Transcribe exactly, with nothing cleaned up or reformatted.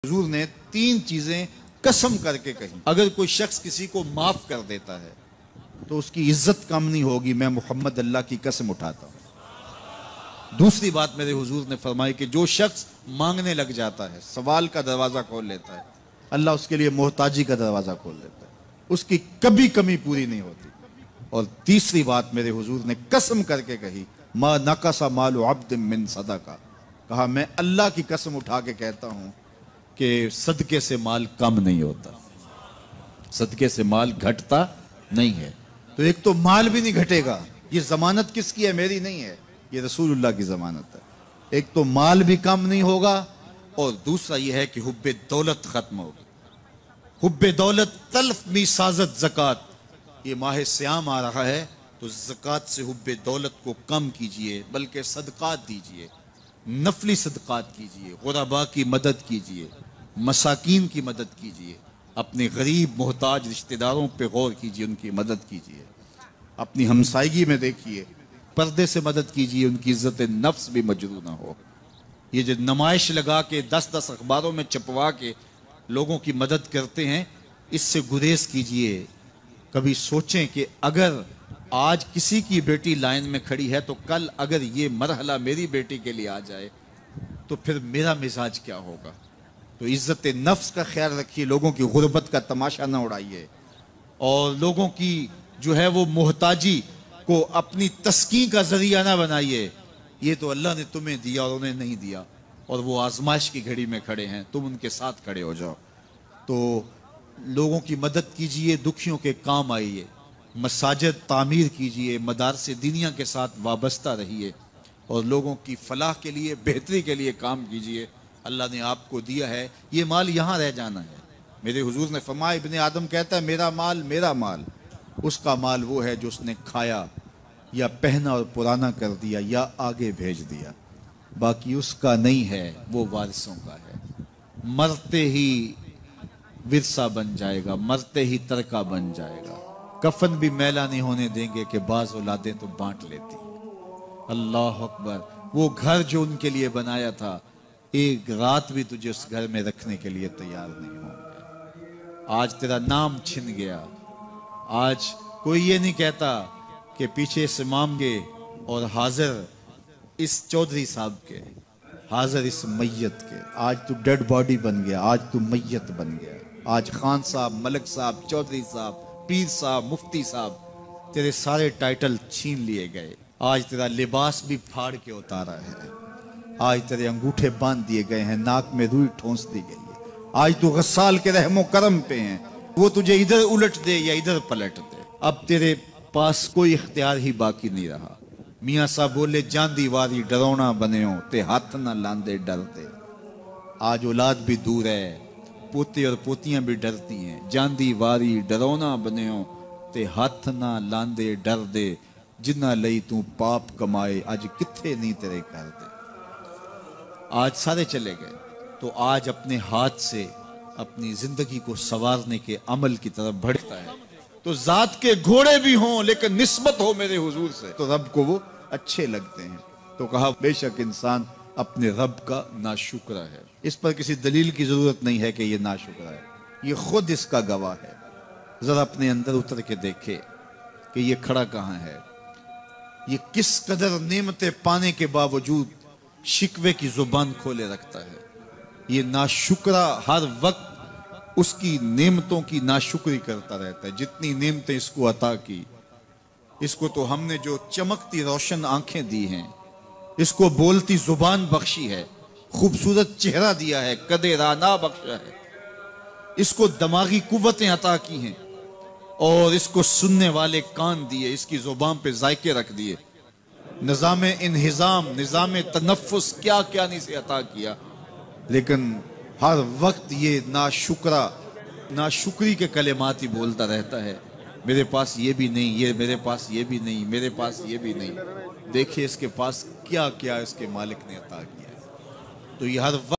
حضور نے تین چیزیں قسم کر کے کہیں، اگر کوئی شخص کسی کو معاف کر دیتا ہے تو اس کی عزت کم نہیں ہوگی، میں محمد اللہ کی قسم اٹھاتا ہوں۔ دوسری بات میرے حضور نے فرمائی کہ جو شخص مانگنے لگ جاتا ہے، سوال کا دروازہ کھول لیتا ہے، اللہ اس کے لیے محتاجی کا دروازہ کھول دیتا ہے، اس کی کبھی کمی پوری نہیں ہوتی۔ اور تیسری بات میرے حضور نے قسم کر کے کہی، ما نقص مال عبد من صدقہ، کہا میں اللہ کی قسم اٹھا کے کہتا ہوں کہ صدقے سے مال کم نہیں ہوتا، صدقے سے مال گھٹتا نہیں ہے۔ تو ایک تو مال بھی نہیں گھٹے گا، یہ ضمانت کس کی ہے؟ میری نہیں ہے، یہ رسول اللہ کی ضمانت ہے۔ ایک تو مال بھی کم نہیں ہوگا، اور دوسرا یہ ہے کہ حب دولت ختم ہوگی۔ حب دولت تلف می سازت زکوٰۃ، یہ ماہ سیام آ رہا ہے تو زکوٰۃ سے حب دولت کو کم کیجئے، بلکہ صدقات دیجئے، نفلی صدقات کیجئے، غرباء کی مدد کیجئے، مساکین کی مدد کیجئے، اپنے غریب محتاج رشتہ داروں پہ غور کیجئے، ان کی مدد کیجئے، اپنی ہمسائیگی میں دیکھیے، پردے سے مدد کیجئے، ان کی عزت نفس بھی مجروح نہ ہو۔ یہ جو نمائش لگا کے دس دس اخباروں میں چھپوا کے لوگوں کی مدد کرتے ہیں، اس سے گریز کیجئے۔ کبھی سوچیں کہ اگر آج کسی کی بیٹی لائن میں کھڑی ہے تو کل اگر یہ مرحلہ میری بیٹی کے لیے آ جائے تو پھر میرا مزاج کیا ہوگا؟ تو عزت نفس کا خیال رکھیے، لوگوں کی غربت کا تماشا نہ اڑائیے، اور لوگوں کی جو ہے وہ محتاجی کو اپنی تسکین کا ذریعہ نہ بنائیے۔ یہ تو اللہ نے تمہیں دیا اور انہیں نہیں دیا، اور وہ آزمائش کی گھڑی میں کھڑے ہیں، تم ان کے ساتھ کھڑے ہو جاؤ۔ تو لوگوں کی مدد کیجئے، دکھیوں کے کام آئیے، مساجد تعمیر کیجئے، مدارس دینیا کے ساتھ وابستہ رہیے، اور لوگوں کی فلاح کے لیے، بہتری کے لیے کام کیجئے۔ اللہ نے آپ کو دیا ہے، یہ مال یہاں رہ جانا ہے۔ میرے حضور نے فرمایا، ابن آدم کہتا ہے میرا مال میرا مال، اس کا مال وہ ہے جو اس نے کھایا یا پہنا اور پرانا کر دیا یا آگے بھیج دیا، باقی اس کا نہیں ہے، وہ وارثوں کا ہے۔ مرتے ہی ورثہ بن جائے گا، مرتے ہی ترکہ بن جائے گا، کفن بھی میلا نہیں ہونے دیں گے کہ بعض اولادیں تو بانٹ لیتی۔ اللہ اکبر، وہ گھر جو ان کے لیے بنایا تھا، ایک رات بھی تجھے اس گھر میں رکھنے کے لیے تیار نہیں ہوں گے۔ آج تیرا نام چھن گیا، آج کوئی یہ نہیں کہتا کہ پیچھے اس امام کے اور حاضر اس چودھری صاحب کے، حاضر اس میت کے۔ آج تو ڈیڈ باڈی بن گیا، آج تو میت بن گیا۔ آج خان صاحب، ملک صاحب، چودھری صاحب، پیر صاحب، مفتی صاحب، تیرے سارے ٹائٹل چھین لیے گئے۔ آج تیرا لباس بھی پھاڑ کے اتارا ہے، آج تیرے انگوٹھے باندھ دیے گئے ہیں، ناک میں روئی ٹھونس دی گئی ہے۔ آج تو غسال کے رحم و کرم پہ ہیں، وہ تجھے ادھر الٹ دے یا ادھر پلٹ دے، اب تیرے پاس کوئی اختیار ہی باقی نہیں رہا۔ میاں صاحب بولے، جاندی واری ڈرونا بنے ہو تے ہاتھ نہ لاندے ڈرتے۔ آج اولاد بھی دور ہے، پوتے اور پوتیاں بھی ڈرتی ہیں۔ جاندی واری ڈرونا بنے ہو تے ہاتھ نہ لاندے ڈر دے، جنہ لئی تو پاپ کمائے اج کتھے نہیں تیرے کر دے۔ آج سارے چلے گئے، تو آج اپنے ہاتھ سے اپنی زندگی کو سنوارنے کے عمل کی طرف بڑھتا ہے۔ تو ذات کے گھوڑے بھی ہوں لیکن نسبت ہو میرے حضور سے تو رب کو وہ اچھے لگتے ہیں۔ تو کہا بے شک انسان اپنے رب کا ناشکرہ ہے۔ اس پر کسی دلیل کی ضرورت نہیں ہے کہ یہ ناشکرہ ہے، یہ خود اس کا گواہ ہے۔ ذرا اپنے اندر اتر کے دیکھے کہ یہ کھڑا کہاں ہے، یہ کس قدر نعمتیں پانے کے باوجود شکوے کی زبان کھولے رکھتا ہے۔ یہ ناشکرہ ہر وقت اس کی نعمتوں کی ناشکری کرتا رہتا ہے۔ جتنی نعمتیں اس کو عطا کی، اس کو تو ہم نے جو چمکتی روشن آنکھیں دی ہیں، اس کو بولتی زبان بخشی ہے، خوبصورت چہرہ دیا ہے، قد رانا بخشا ہے، اس کو دماغی قوتیں عطا کی ہیں، اور اس کو سننے والے کان دیے، اس کی زبان پہ ذائقے رکھ دیے، نظام انہضام، نظام تنفس، کیا کیا نہیں سے عطا کیا۔ لیکن ہر وقت یہ ناشکرہ ناشکری کے کلمات ہی بولتا رہتا ہے، میرے پاس یہ بھی نہیں، یہ میرے پاس یہ بھی نہیں، میرے پاس یہ بھی نہیں۔ دیکھیں اس کے پاس کیا کیا اس کے مالک نے عطا کیا ہے۔ تو یہ ہر وقت